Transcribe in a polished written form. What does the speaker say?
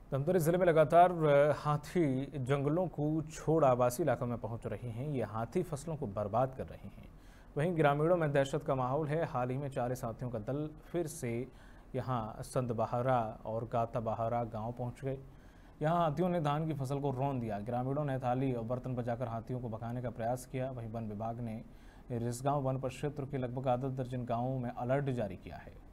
धमतरी जिले में लगातार हाथी जंगलों को छोड़ आवासीय इलाकों में पहुंच रहे हैं। ये हाथी फसलों को बर्बाद कर रहे हैं। वहीं ग्रामीणों में दहशत का माहौल है। हाल ही में 4 हाथियों का दल फिर से यहां संतबहारा और गाताबहारा गांव पहुंच गए। यहां हाथियों ने धान की फसल को रौंद दिया। ग्रामीणों ने थाली और बर्तन बजाकर हाथियों को भगाने का प्रयास किया। वहीं वन विभाग ने रिसगांव वन परिक्षेत्र के लगभग आधा दर्जन गाँवों में अलर्ट जारी किया है।